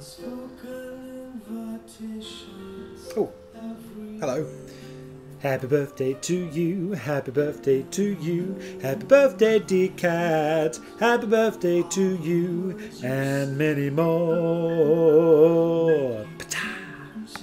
Oh, hello. Happy birthday to you, happy birthday to you, happy birthday dear cat, happy birthday to you, and many more.